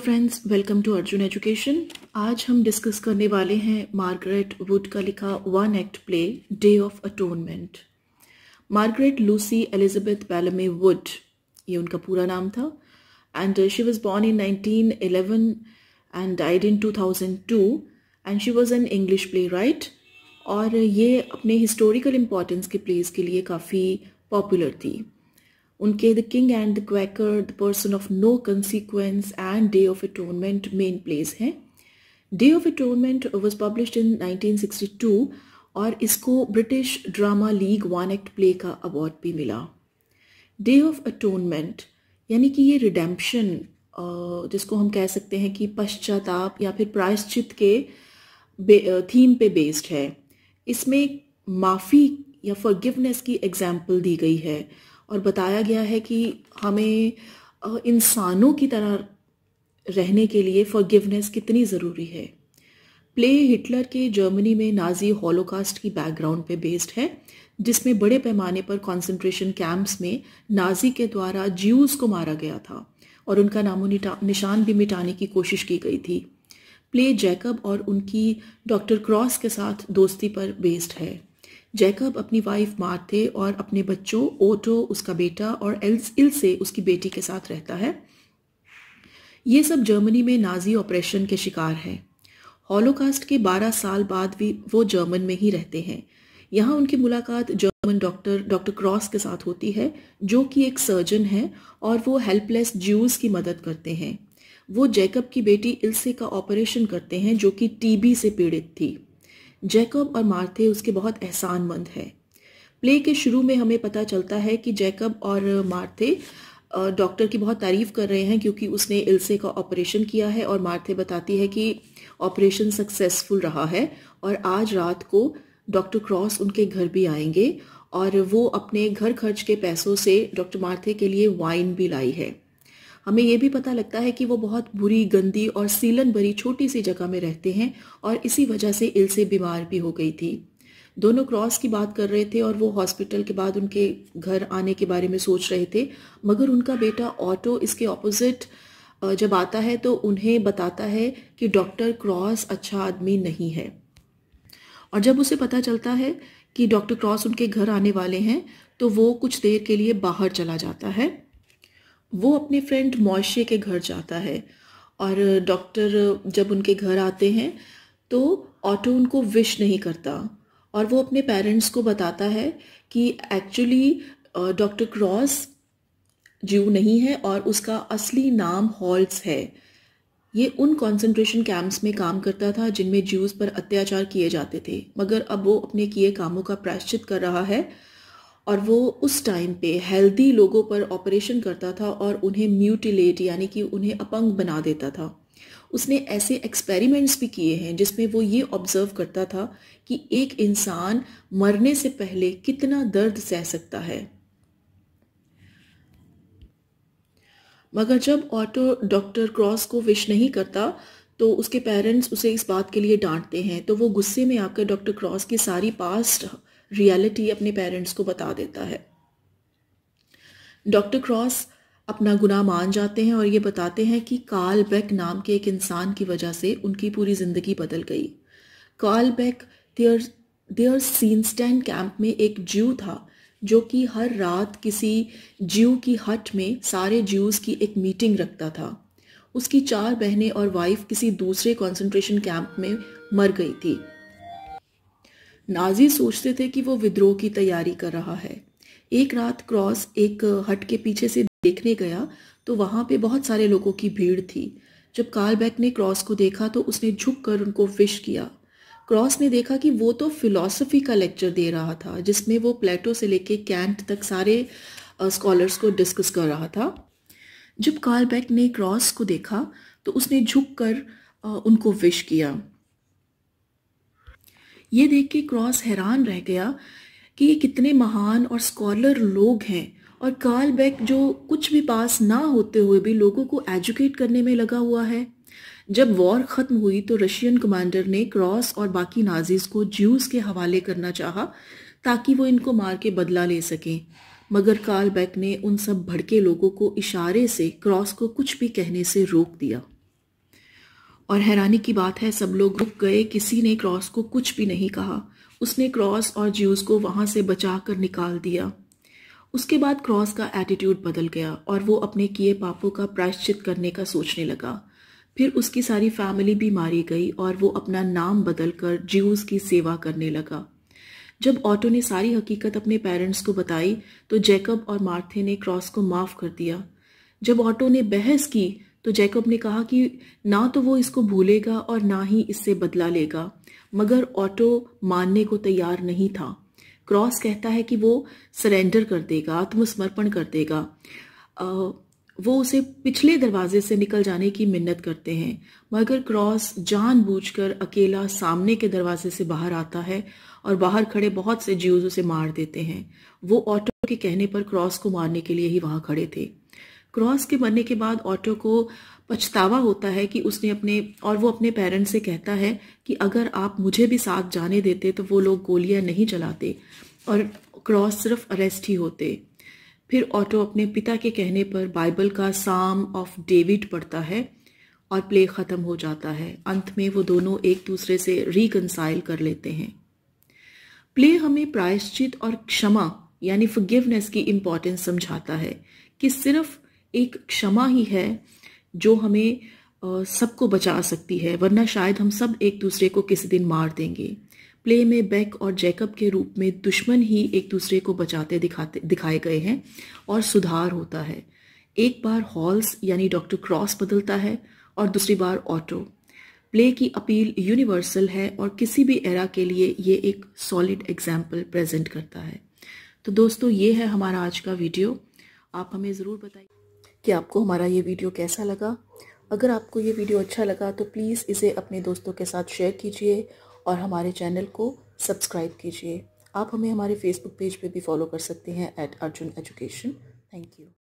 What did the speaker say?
Friends, welcome to Arjun education. आज हम discuss करने वाले हैं मार्गरेट वुड का लिखा one act play Day of Atonement. Margaret Lucy Elizabeth Belme Wood, ये उनका पूरा नाम था, and she was born in 1911 and died in 2002 and she was an English playwright. और ये अपने हिस्टोरिकल इम्पोर्टेंस के प्लेस के लिए काफ़ी पॉपुलर थी। उनके the King and the Quaker, the Person of No Consequence and Day of Atonement main plays हैं। Day of Atonement was published in 1962 और इसको British Drama League one act play का अवार्ड भी मिला। डे ऑफ अटोनमेंट यानी कि ये redemption, जिसको हम कह सकते हैं कि पश्चाताप या फिर प्रायश्चित के थीम पे बेस्ड है। इसमें माफ़ी या फॉरगिवनेस की एग्जाम्पल दी गई है और बताया गया है कि हमें इंसानों की तरह रहने के लिए फॉरगिवनेस कितनी ज़रूरी है। प्ले हिटलर के जर्मनी में नाजी हॉलोकास्ट की बैकग्राउंड पे बेस्ड है, जिसमें बड़े पैमाने पर कॉन्सेंट्रेशन कैंप्स में नाजी के द्वारा ज्यूज़ को मारा गया था और उनका नामो निशान भी मिटाने की कोशिश की गई थी। प्ले जैकब और उनकी डॉक्टर क्रॉस के साथ दोस्ती पर बेस्ड है। जैकब अपनी वाइफ मार्थे और अपने बच्चों ओटो, उसका बेटा, और इल्से उसकी बेटी के साथ रहता है। ये सब जर्मनी में नाजी ऑपरेशन के शिकार हैं। हॉलोकास्ट के 12 साल बाद भी वो जर्मन में ही रहते हैं। यहाँ उनकी मुलाकात जर्मन डॉक्टर क्रॉस के साथ होती है, जो कि एक सर्जन है और वो हेल्पलेस ज्यूज़ की मदद करते हैं। वो जैकब की बेटी इल्से का ऑपरेशन करते हैं, जो कि टीबी से पीड़ित थी। जैकब और मार्थे उसके बहुत एहसानमंद है। प्ले के शुरू में हमें पता चलता है कि जैकब और मार्थे डॉक्टर की बहुत तारीफ कर रहे हैं क्योंकि उसने इल्से का ऑपरेशन किया है, और मार्थे बताती है कि ऑपरेशन सक्सेसफुल रहा है और आज रात को डॉक्टर क्रॉस उनके घर भी आएंगे और वो अपने घर खर्च के पैसों से डॉक्टर मार्थे के लिए वाइन भी लाई है। हमें यह भी पता लगता है कि वो बहुत बुरी, गंदी और सीलन भरी छोटी सी जगह में रहते हैं और इसी वजह से इल्से बीमार भी हो गई थी। दोनों क्रॉस की बात कर रहे थे और वो हॉस्पिटल के बाद उनके घर आने के बारे में सोच रहे थे, मगर उनका बेटा ऑटो इसके ऑपोजिट जब आता है तो उन्हें बताता है कि डॉक्टर क्रॉस अच्छा आदमी नहीं है। और जब उसे पता चलता है कि डॉक्टर क्रॉस उनके घर आने वाले हैं तो वो कुछ देर के लिए बाहर चला जाता है। वो अपने फ्रेंड मॉशे के घर जाता है और डॉक्टर जब उनके घर आते हैं तो ऑटो उनको विश नहीं करता और वो अपने पेरेंट्स को बताता है कि एक्चुअली डॉक्टर क्रॉस ज्यू नहीं है और उसका असली नाम हॉल्स है। ये उन कॉन्सेंट्रेशन कैंप्स में काम करता था जिनमें ज्यूज़ पर अत्याचार किए जाते थे, मगर अब वो अपने किए कामों का प्रायश्चित कर रहा है और वो उस टाइम पे हेल्दी लोगों पर ऑपरेशन करता था और उन्हें म्यूटिलेट यानी कि उन्हें अपंग बना देता था। उसने ऐसे एक्सपेरिमेंट्स भी किए हैं जिसमें वो ये ऑब्जर्व करता था कि एक इंसान मरने से पहले कितना दर्द सह सकता है। मगर जब ऑटो डॉक्टर क्रॉस को विश नहीं करता तो उसके पेरेंट्स उसे इस बात के लिए डांटते हैं, तो वो गुस्से में आकर डॉक्टर क्रॉस की सारी पास्ट रियलिटी अपने पेरेंट्स को बता देता है। डॉक्टर क्रॉस अपना गुनाह मान जाते हैं और ये बताते हैं कि कार्ल बेक नाम के एक इंसान की वजह से उनकी पूरी जिंदगी बदल गई। कार्ल बेक देयर सीनस्टैंड कैंप में एक ज्यू था जो कि हर रात किसी ज्यू की हट में सारे ज्यूज की एक मीटिंग रखता था। उसकी 4 बहनें और वाइफ किसी दूसरे कॉन्सेंट्रेशन कैंप में मर गई थी। नाजी सोचते थे कि वो विद्रोह की तैयारी कर रहा है। एक रात क्रॉस एक हट के पीछे से देखने गया तो वहां पे बहुत सारे लोगों की भीड़ थी। जब कार्ल बेक ने क्रॉस को देखा तो उसने झुककर उनको विश किया। क्रॉस ने देखा कि वो तो फिलॉसफी का लेक्चर दे रहा था जिसमें वो प्लेटो से लेके कैंट तक सारे स्कॉलर्स को डिस्कस कर रहा था। जब कार्ल बेक ने क्रॉस को देखा तो उसने झुककर उनको विश किया। ये देख के क्रॉस हैरान रह गया कि ये कितने महान और स्कॉलर लोग हैं और कार्ल बेक जो कुछ भी पास ना होते हुए भी लोगों को एजुकेट करने में लगा हुआ है। जब वॉर खत्म हुई तो रशियन कमांडर ने क्रॉस और बाकी नाजीज को ज्यूज के हवाले करना चाहा ताकि वो इनको मार के बदला ले सकें, मगर कार्ल बेक ने उन सब भड़के लोगों को इशारे से क्रॉस को कुछ भी कहने से रोक दिया। और हैरानी की बात है सब लोग रुक गए, किसी ने क्रॉस को कुछ भी नहीं कहा। उसने क्रॉस और ज्यूस को वहां से बचा कर निकाल दिया। उसके बाद क्रॉस का एटीट्यूड बदल गया और वो अपने किए पापों का प्रायश्चित करने का सोचने लगा। फिर उसकी सारी फैमिली भी मारी गई और वो अपना नाम बदलकर ज्यूस की सेवा करने लगा। जब ऑटो ने सारी हकीकत अपने पेरेंट्स को बताई तो जैकब और मार्थे ने क्रॉस को माफ कर दिया। जब ऑटो ने बहस की तो जैकब ने कहा कि ना तो वो इसको भूलेगा और ना ही इससे बदला लेगा, मगर ऑटो मानने को तैयार नहीं था। क्रॉस कहता है कि वो सरेंडर कर देगा, आत्मसमर्पण कर देगा। वो उसे पिछले दरवाजे से निकल जाने की मिन्नत करते हैं, मगर क्रॉस जानबूझकर अकेला सामने के दरवाजे से बाहर आता है और बाहर खड़े बहुत से ज्यूज उसे मार देते हैं। वो ऑटो के कहने पर क्रॉस को मारने के लिए ही वहां खड़े थे। क्रॉस के मरने के बाद ऑटो को पछतावा होता है कि उसने वो अपने पेरेंट्स से कहता है कि अगर आप मुझे भी साथ जाने देते तो वो लोग गोलियां नहीं चलाते और क्रॉस सिर्फ अरेस्ट ही होते। फिर ऑटो अपने पिता के कहने पर बाइबल का साम ऑफ डेविड पढ़ता है और प्ले खत्म हो जाता है। अंत में वो दोनों एक दूसरे से रिकंसाइल कर लेते हैं। प्ले हमें प्रायश्चित और क्षमा यानी फॉरगिवनेस की इंपॉर्टेंस समझाता है कि सिर्फ एक क्षमा ही है जो हमें सबको बचा सकती है, वरना शायद हम सब एक दूसरे को किसी दिन मार देंगे। प्ले में बेक और जैकब के रूप में दुश्मन ही एक दूसरे को बचाते दिखाए गए हैं और सुधार होता है। एक बार हॉल्स यानी डॉक्टर क्रॉस बदलता है और दूसरी बार ऑटो। प्ले की अपील यूनिवर्सल है और किसी भी एरा के लिए ये एक सॉलिड एग्जाम्पल प्रेजेंट करता है। तो दोस्तों, ये है हमारा आज का वीडियो। आप हमें ज़रूर बताइए कि आपको हमारा ये वीडियो कैसा लगा। अगर आपको ये वीडियो अच्छा लगा तो प्लीज़ इसे अपने दोस्तों के साथ शेयर कीजिए और हमारे चैनल को सब्सक्राइब कीजिए। आप हमें हमारे फेसबुक पेज पे भी फॉलो कर सकते हैं @ArjunEducation। Thank you.